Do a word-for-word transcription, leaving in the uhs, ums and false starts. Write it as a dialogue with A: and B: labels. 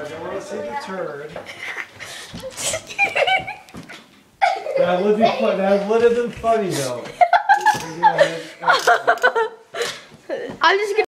A: I don't want to see the turd. That would be fun. That would have been funny though.
B: I'm just gonna